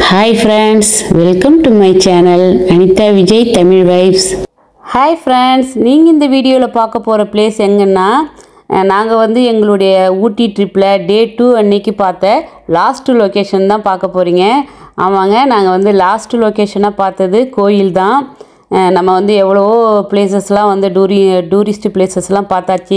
Hi friends, welcome to my channel Anita Vijay Tamil Vibes. Hi friends, நீங்கள் இந்த வீடியோவில் பார்க்க போகிற பிளேஸ் எங்கன்னா நாங்கள் வந்து எங்களுடைய ஊட்டி ட்ரிப்பில் டே 2 அன்னைக்கு பார்த்த லாஸ்ட் லொக்கேஷன் தான் பார்க்க போகிறீங்க. ஆமாங்க, நாங்கள் வந்து லாஸ்ட் லொக்கேஷனாக பார்த்தது கோயில் தான். நம்ம வந்து எவ்வளவோ பிளேசஸ்லாம் வந்து டூரிஸ்ட் பிளேசஸ்லாம் பார்த்தாச்சு,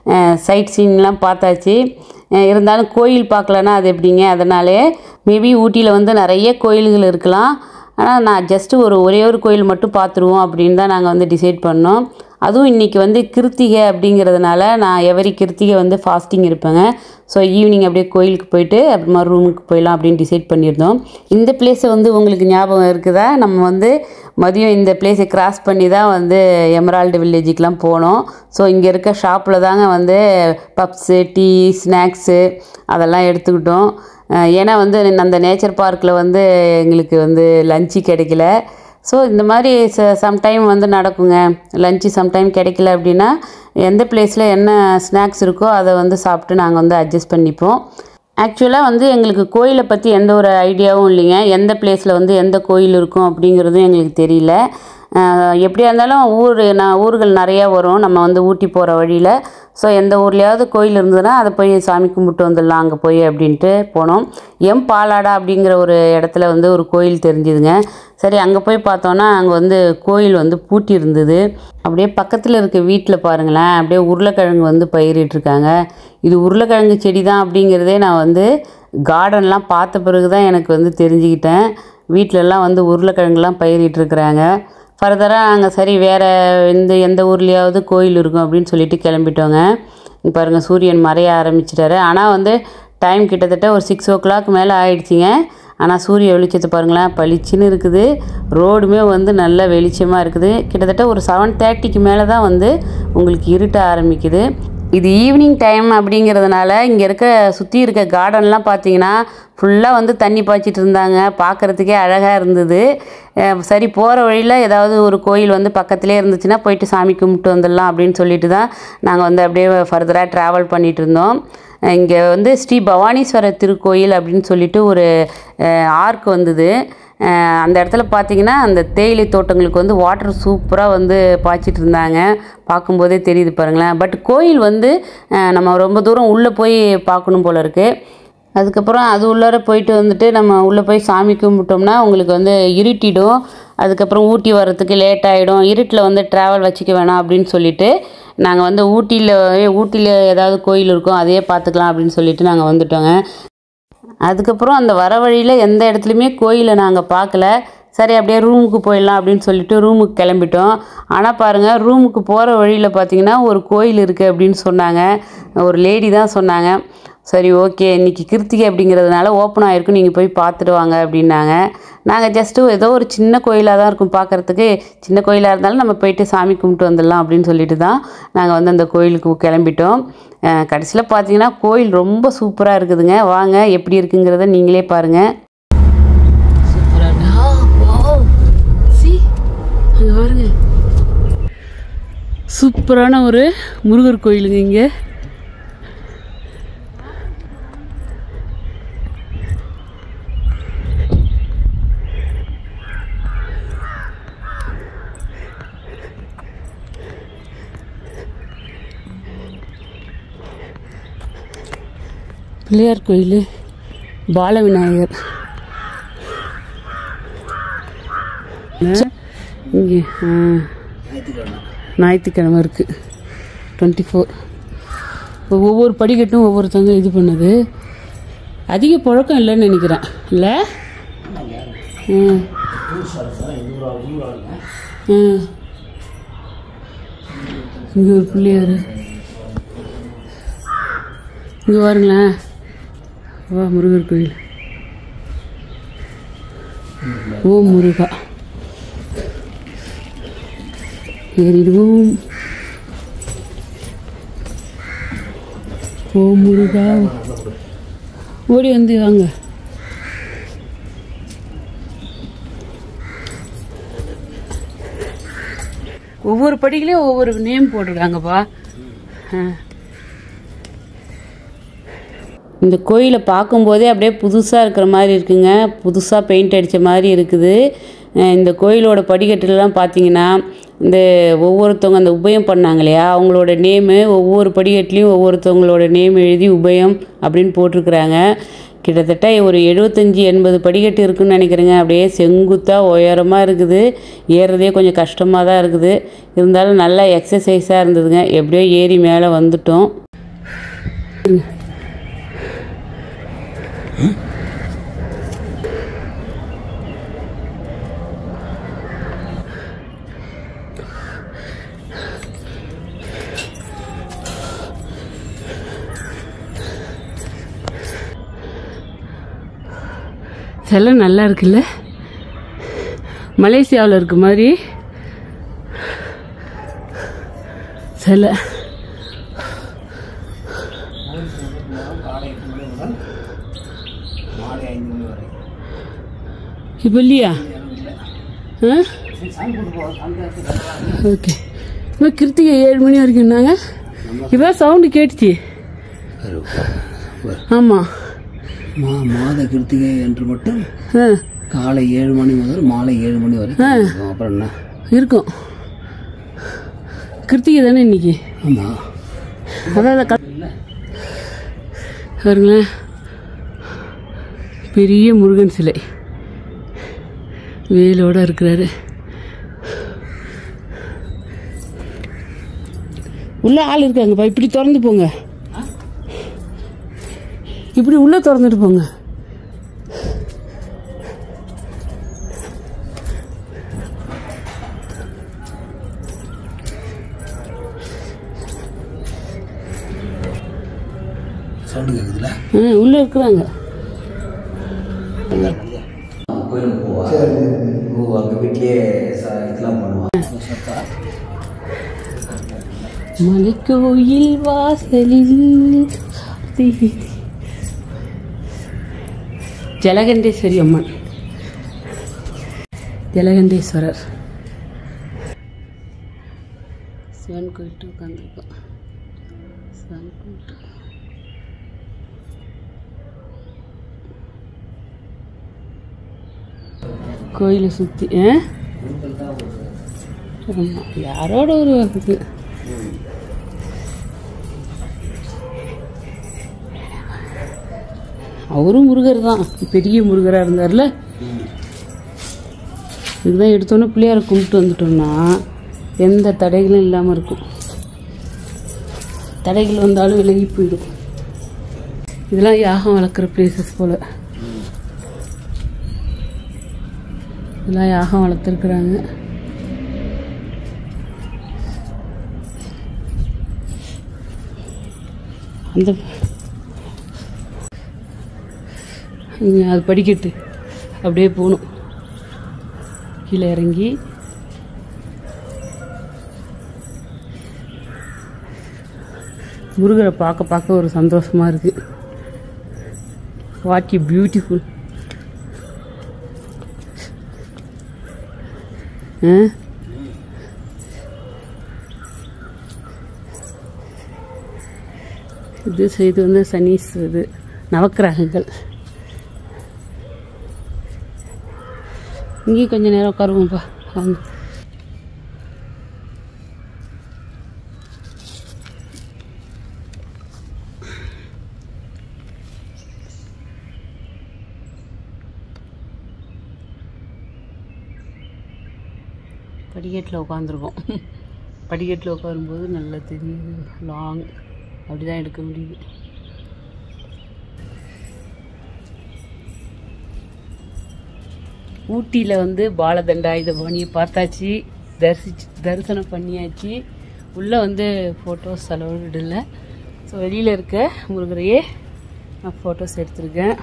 சைட் சீன்லாம் பார்த்தாச்சு. இருந்தாலும் கோயில் பார்க்கலன்னா அது எப்படிங்க? அதனாலே மேபி ஊட்டியில் வந்து நிறைய கோயில்கள் இருக்கலாம். ஆனால் நான் ஜஸ்ட்டு ஒரே ஒரு கோயில் மட்டும் பார்த்துருவோம் அப்படின்னு தான் நாங்கள் வந்து டிசைட் பண்ணோம். அதுவும் இன்றைக்கி வந்து கிருத்திகை அப்படிங்கிறதுனால நான் எவரி கிருத்திகை வந்து ஃபாஸ்டிங் இருப்பேங்க. ஸோ ஈவினிங் அப்படியே கோயிலுக்கு போயிட்டு அப்புறமா ரூமுக்கு போயிடலாம் அப்படின்னு டிசைட் பண்ணியிருந்தோம். இந்த பிளேஸை வந்து உங்களுக்கு ஞாபகம் இருக்குதா? நம்ம வந்து மதியம் இந்த பிளேஸை கிராஸ் பண்ணி தான் வந்து எமரால்டு வில்லேஜுக்கெலாம் போனோம். ஸோ இங்கே இருக்க ஷாப்பில் தாங்க வந்து பப்ஸு, டீ, ஸ்நாக்ஸு அதெல்லாம் எடுத்துக்கிட்டோம். ஏன்னா வந்து அந்த நேச்சர் பார்க்கில் வந்து எங்களுக்கு வந்து லஞ்சு கிடைக்கல. ஸோ இந்த மாதிரி சம்டைம் வந்து நடக்குங்க, லஞ்சு சம்டைம் கிடைக்கல அப்படின்னா எந்த பிளேஸில் என்ன ஸ்நாக்ஸ் இருக்கோ அதை வந்து சாப்பிட்டு நாங்கள் வந்து அட்ஜஸ்ட் பண்ணிப்போம். ஆக்சுவலாக வந்து எங்களுக்கு கோயிலை பற்றி எந்த ஒரு ஐடியாவும் இல்லைங்க. எந்த பிளேஸில் வந்து எந்த கோயில் இருக்கும் அப்படிங்கிறதும் எங்களுக்கு தெரியல. எப்படியா இருந்தாலும் ஊர்கள் நிறையா வரும் நம்ம வந்து ஊட்டி போகிற வழியில். ஸோ எந்த ஊர்லேயாவது கோயில் இருந்ததுன்னா அதை போய் சாமி கும்பிட்டு வந்துடலாம் அங்கே போய் அப்படின்ட்டு போனோம். பாலாடா அப்படிங்கிற ஒரு இடத்துல வந்து ஒரு கோயில் தெரிஞ்சுதுங்க. சரி, அங்கே போய் பார்த்தோன்னா அங்கே வந்து கோயில் வந்து பூட்டி இருந்தது. அப்படியே பக்கத்தில் இருக்க வீட்டில் பாருங்களேன், அப்படியே உருளைக்கிழங்கு வந்து பயிரிட்டுருக்காங்க. இது உருளைக்கிழங்கு செடி தான் அப்படிங்கிறதே நான் வந்து கார்டன்லாம் பார்த்த பிறகு தான் எனக்கு வந்து தெரிஞ்சுக்கிட்டேன். வீட்டிலலாம் வந்து உருளைக்கிழங்குலாம் பயிரிட்டுருக்குறாங்க. ஃபர்தராக நாங்கள் சரி வேறு எந்த ஊர்லேயாவது கோயில் இருக்கும் அப்படின்னு சொல்லிட்டு கிளம்பிட்டோங்க. இங்கே பாருங்கள், சூரியன் மறைய ஆரம்பிச்சிட்டாரு. ஆனால் வந்து டைம் கிட்டத்தட்ட ஒரு 6 o'clock மேலே ஆயிடுச்சிங்க. ஆனால் சூரிய வெளிச்சத்தை பாருங்களேன், பளிச்சுன்னு இருக்குது. ரோடுமே வந்து நல்ல வெளிச்சமாக இருக்குது. கிட்டத்தட்ட ஒரு 7:30க்கு மேலே தான் வந்து உங்களுக்கு இருட்ட ஆரம்பிக்குது. இது ஈவினிங் டைம் அப்படிங்கிறதுனால இங்கே சுற்றி இருக்க கார்டன்லாம் பார்த்தீங்கன்னா ஃபுல்லாக வந்து தண்ணி பாய்ச்சிட்டு இருந்தாங்க. பார்க்குறதுக்கே அழகாக இருந்தது. சரி, போகிற வழியில் ஏதாவது ஒரு கோயில் வந்து பக்கத்துலேயே இருந்துச்சுன்னா போயிட்டு சாமி கும்பிட்டு வந்துடலாம் அப்படின்னு சொல்லிட்டு தான் நாங்கள் வந்து அப்படியே ஃபர்தராக ட்ராவல் பண்ணிகிட்டு இருந்தோம். இங்கே வந்து ஸ்ரீ பவானீஸ்வரர் திருக்கோயில் அப்படின்னு சொல்லிட்டு ஒரு ஆர்க் வந்தது. அந்த இடத்துல பார்த்திங்கன்னா அந்த தேயிலை தோட்டங்களுக்கு வந்து வாட்டர் சூப்பராக வந்து பாய்ச்சிட்டு இருந்தாங்க. பார்க்கும்போதே தெரியுது பாருங்களேன். பட் கோயில் வந்து நம்ம ரொம்ப தூரம் உள்ளே போய் பார்க்கணும் போல் இருக்குது. அதுக்கப்புறம் அது உள்ளார போயிட்டு வந்துட்டு நம்ம உள்ளே போய் சாமி கும்பிட்டோம்னா உங்களுக்கு வந்து இருட்டிடும். அதுக்கப்புறம் ஊட்டி வர்றதுக்கு லேட் ஆகிடும். இருட்டில் வந்து ட்ராவல் வச்சுக்க வேணாம் அப்படின்னு சொல்லிவிட்டு நாங்கள் வந்து ஊட்டியில் ஏதாவது கோயில் இருக்கும் அதையே பார்த்துக்கலாம் அப்படின்னு சொல்லிட்டு நாங்கள் வந்துட்டோங்க. அதுக்கப்புறம் அந்த வர வழியில் எந்த இடத்துலையுமே கோயிலை நாங்கள் பார்க்கல. சரி, அப்படியே ரூமுக்கு போயிடலாம் அப்படின்னு சொல்லிட்டு ரூமுக்கு கிளம்பிட்டோம். ஆனால் பாருங்கள், ரூமுக்கு போகிற வழியில் பார்த்திங்கன்னா ஒரு கோயில் இருக்குது அப்படின்னு சொன்னாங்க. ஒரு லேடி தான் சொன்னாங்க. சரி, ஓகே, இன்றைக்கி கிருத்திகை அப்படிங்கிறதுனால ஓப்பன் ஆகிருக்கும், நீங்கள் போய் பார்த்துட்டு வாங்க அப்படின்னாங்க. நாங்கள் ஜஸ்ட்டு ஏதோ ஒரு சின்ன கோயிலாக தான் இருக்கும் பார்க்குறதுக்கு. சின்ன கோயிலாக இருந்தாலும் நம்ம போயிட்டு சாமி கும்பிட்டு வந்துடலாம் அப்படின்னு சொல்லிட்டு தான் நாங்கள் வந்து அந்த கோயிலுக்கு கிளம்பிட்டோம். கடைசியில் பார்த்தீங்கன்னா கோயில் ரொம்ப சூப்பராக இருக்குதுங்க. வாங்க எப்படி இருக்குங்கிறத நீங்களே பாருங்கள். பாருங்க, சூப்பரான ஒரு முருகர் கோயிலுங்க இங்கே. பிள்ளையார் கோயில், பாலவிநாயகர். இங்கே ஞாயிற்றுக்கிழமை இருக்குது 24. ஒவ்வொரு படிக்கட்டும் ஒவ்வொருத்தவங்க இது பண்ணது. அதிக பழக்கம் இல்லைன்னு நினைக்கிறேன், இல்லை? இங்கே ஒரு பிள்ளையார். இங்கே பாருங்களேன், வா முருகர் கோயில். ஓ முருகா, ஏறிடுவோம். ஓ முருகா, ஓடி வந்து வாங்க. ஒவ்வொரு படிக்கலையும் ஒவ்வொரு நேம் போட்டுருக்காங்கப்பா. இந்த கோயிலை பார்க்கும்போதே அப்படியே புதுசாக இருக்கிற மாதிரி இருக்குங்க. புதுசாக பெயிண்ட் அடித்த மாதிரி இருக்குது. இந்த கோயிலோட படிக்கட்டுலாம் பார்த்தீங்கன்னா இந்த ஒவ்வொருத்தவங்க அந்த உபயம் பண்ணாங்க இல்லையா, அவங்களோட நேமு ஒவ்வொரு படிக்கட்டுலேயும் ஒவ்வொருத்தவங்களோட நேம் எழுதி உபயம் அப்படின்னு போட்டிருக்குறாங்க. கிட்டத்தட்ட ஒரு 75-80 படிக்கட்டு இருக்குதுன்னு நினைக்கிறேங்க. அப்படியே செங்குத்தாக உயரமாக இருக்குது. ஏறுறதே கொஞ்சம் கஷ்டமாக தான் இருக்குது. இருந்தாலும் நல்லா எக்ஸசைஸாக இருந்ததுங்க. எப்படியோ ஏறி மேலே வந்துட்டோம். சிலை நல்லா இருக்குல்ல, மலேசியாவில் இருக்க மாதிரி சிலை. இப்போ இல்லையா? ஓகே, இப்போ கிருத்திகை 7 மணி வரைக்கும்னாங்க. இப்போ சவுண்டு கேட்டுச்சு. ஆமாம், மாத கிருத்திகை என்று மட்டும் காலை 7 மணி முதல் மாலை 7 மணி வரைக்கும். அப்புறம் என்ன இருக்கும்? கிருத்திகை தானே இன்னைக்கு? ஆமாம், அதான் பாருங்களேன், பெரிய முருகன் சிலை வேலோட இருக்கிறாரு. உள்ள ஆள் இருக்காங்கப்பா. இப்படி திறந்து போங்க, இப்படி உள்ள திறந்துட்டு போங்க. சவுண்டு கேட்குதுல? உள்ள இருக்கிறாங்க. கோயிலுக்கு போவா? அங்கே வீட்லேயே இதெல்லாம் பண்ணுவான். மலைக்கோயில் வாசலில் ஜலகண்டேஸ்வரி அம்மன், ஜலகண்டேஸ்வரர் சிவன் கோயில்ட்டு உட்காந்துருக்கோம். சிவன் கோயில்ட்டு கோயிலை சுற்றி யாரோட ஒரு இது. அவரும் முருகர் தான், பெரிய முருகராக இருந்தார்ல. இதுதான் எடுத்தோன்னே பிள்ளையாரை கும்பிட்டு வந்துட்டோம்னா எந்த தடைகளும் இல்லாமல் இருக்கும். தடைகள் வந்தாலும் விலகி போயிடும். இதெல்லாம் யாகம் வளர்க்குற பிளேசஸ் போல். இதெல்லாம் யாகம் வளர்த்துருக்குறாங்க. அந்த அது படிக்கட்டு அப்படியே போகணும். கீழே இறங்கி முருகரை பார்க்க பார்க்க ஒரு சந்தோஷமாக இருக்குது. What a beautiful. இது வந்து சனீஸ் இது நவக்கிரகங்கள். இங்கேயும் கொஞ்சம் நேரம் உட்காருவோம்ப்பா. வாங்க. படிக்கட்டில் உட்காந்துருக்கோம். படிக்கட்டில் உட்காரும்போது நல்லா தெரியுது. லாங் அப்படி தான் எடுக்க முடியுது. ஊட்டியில் வந்து பாலதண்டாயுதபாணியை பார்த்தாச்சு, தரிசனம் பண்ணியாச்சு. உள்ளே வந்து ஃபோட்டோஸ் அலோடு. ஸோ வெளியில் இருக்க முருகரையே நான் ஃபோட்டோஸ் எடுத்திருக்கேன்.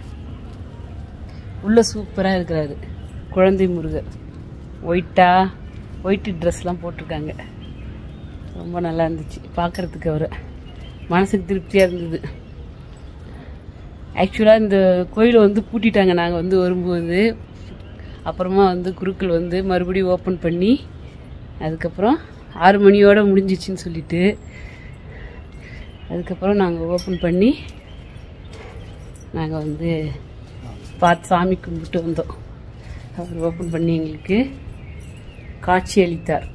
உள்ளே சூப்பராக இருக்கிறாரு குழந்தை முருகர். ஒயிட்டு ட்ரெஸ்லாம் போட்டிருக்காங்க. ரொம்ப நல்லா இருந்துச்சு பார்க்குறதுக்கு. அவரை மனசுக்கு திருப்தியாக இருந்தது. ஆக்சுவலாக இந்த கோயிலை வந்து பூட்டிட்டாங்க நாங்கள் வந்து வரும்போது. அப்புறமா வந்து குருக்கள் வந்து மறுபடியும் ஓப்பன் பண்ணி அதுக்கப்புறம் 6 மணியோடு முடிஞ்சிச்சின்னு சொல்லிட்டு அதுக்கப்புறம் நாங்கள் ஓப்பன் பண்ணி நாங்கள் வந்து பார்த்து சாமி கும்பிட்டு வந்தோம். அவர் ஓப்பன் பண்ணி எங்களுக்கு காட்சி அளித்தார்.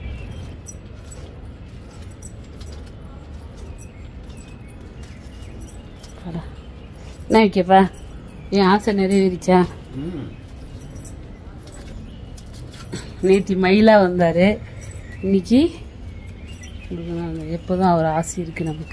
என்ன வைக்கப்பா, என் ஆசை நிறைவேறிச்சா? நேற்று மயிலா வந்தார், இன்னைக்கு எப்போதும் அவர் ஆசை இருக்கு நமக்கு.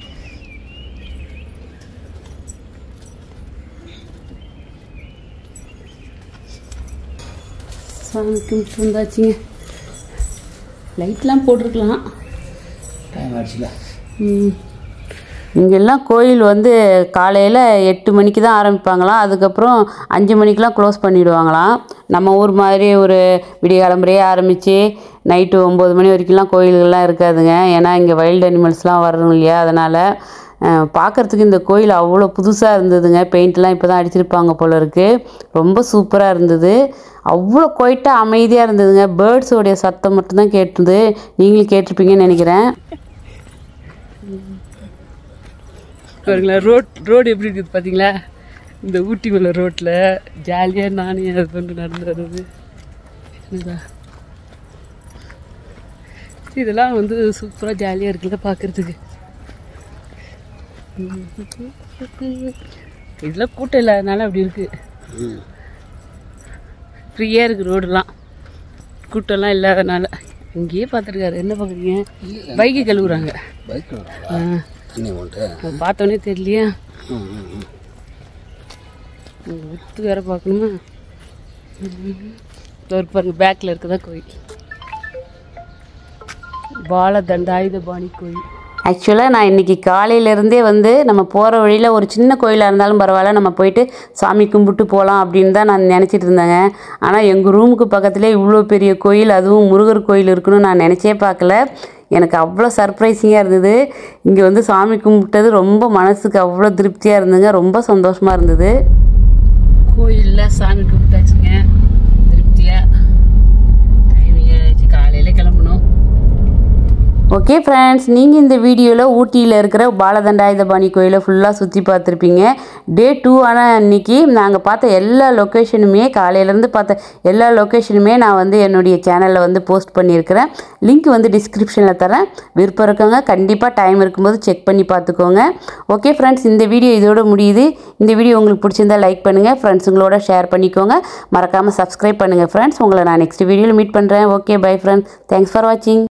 சாமி கும்பிட்டு வந்தாச்சுங்க. லைட்லாம் போட்டிருக்கலாம். டைம் ஆயிடுச்சுல. இங்கெல்லாம் கோயில் வந்து காலையில் 8 மணிக்கு தான் ஆரம்பிப்பாங்களாம். அதுக்கப்புறம் 5 மணிக்கெலாம் க்ளோஸ் பண்ணிவிடுவாங்களாம். நம்ம ஊர் மாதிரி ஒரு விடிய கிளம்புறையே ஆரம்பித்து நைட்டு 9 மணி வரைக்கும்லாம் கோயில்கள்லாம் இருக்காதுங்க. ஏன்னா இங்கே வைல்டு அனிமல்ஸ்லாம் வரணும் இல்லையா, அதனால் பார்க்குறதுக்கு இந்த கோயில் அவ்வளோ புதுசாக இருந்ததுங்க. பெயிண்ட்லாம் இப்போ தான் அடிச்சிருப்பாங்க போல இருக்குது. ரொம்ப சூப்பராக இருந்தது. அவ்வளோ குவைட்டாக அமைதியாக இருந்ததுங்க. பேர்ட்ஸோடைய சத்தம் மட்டும்தான் கேட்டுது. நீங்களும் கேட்டிருப்பீங்கன்னு நினைக்கிறேன். பாருங்களா, ரோடு எப்படி இருக்குது பார்த்தீங்களா? இந்த ஊட்டி மேலே ரோட்டில் ஜாலியாக நானே அது கொண்டு நடந்து வருது. இதெல்லாம் வந்து சூப்பராக ஜாலியாக இருக்குல்ல பார்க்குறதுக்கு. இதெல்லாம் கூட்டம் இல்லாதனால அப்படி இருக்குது. ஃப்ரீயாக இருக்குது ரோடெல்லாம், கூட்டம்லாம் இல்லாதனால. இங்கேயே பார்த்துருக்காரு. என்ன பார்க்குறீங்க? பைக்கு கழுவுறாங்க. பார்த்தோன்னே தெரியலையா? வித்து வேற பார்க்கணுமா? பாருங்க, பேக்கில் இருக்குதா கோயில். பாலதண்டாயுதபாணி கோயில். ஆக்சுவலாக நான் இன்றைக்கி காலையிலேருந்தே வந்து நம்ம போகிற வழியில் ஒரு சின்ன கோயிலாக இருந்தாலும் பரவாயில்ல, நம்ம போயிட்டு சாமி கும்பிட்டு போகலாம் அப்படின்னு தான் நான் நினச்சிட்டு இருந்தேங்க. ஆனால் எங்கள் ரூமுக்கு பக்கத்துலேயே இவ்வளோ பெரிய கோயில், அதுவும் முருகர் கோயில் இருக்குன்னு நான் நினச்சே பார்க்கல. எனக்கு அவ்வளோ சர்ப்ரைசிங்காக இருந்தது. இங்கே வந்து சாமி கும்பிட்டது ரொம்ப மனசுக்கு அவ்வளோ திருப்தியாக இருந்ததுங்க. ரொம்ப சந்தோஷமாக இருந்தது. கோயிலில் சாமி கும்பிட்டாச்சுங்க திருப்தியாக. டைம் ஆச்சு, காலையில் கிளம்பணும். ஓகே ஃப்ரெண்ட்ஸ், நீங்கள் இந்த வீடியோவில் ஊட்டியில் இருக்கிற பாலதண்டாயுதபாணி கோயிலை ஃபுல்லாக சுற்றி பார்த்துருப்பீங்க. டே 2 ஆனால் அன்றைக்கி நாங்கள் பார்த்த எல்லா லொக்கேஷனுமே, காலையிலேருந்து பார்த்த எல்லா லொக்கேஷனுமே நான் வந்து என்னுடைய சேனலில் வந்து போஸ்ட் பண்ணியிருக்கிறேன். லிங்க் வந்து டிஸ்கிரிப்ஷனில் தரேன். விருப்பம் இருக்கவங்க கண்டிப்பாக டைம் இருக்கும்போது செக் பண்ணி பார்த்துக்கோங்க. ஓகே ஃப்ரெண்ட்ஸ், இந்த வீடியோ இதோட முடியுது. இந்த வீடியோ உங்களுக்கு பிடிச்சிருந்தா லைக் பண்ணுங்கள், ஃப்ரெண்ட்ஸுங்களோட ஷேர் பண்ணிக்கோங்க. மறக்காமல் சப்ஸ்கிரைப் பண்ணுங்கள் ஃப்ரெண்ட்ஸ். உங்களை நான் நெக்ஸ்ட் வீடியோவில் மீட் பண்ணுறேன். Okay, bye friends. Thanks for வாட்சிங்.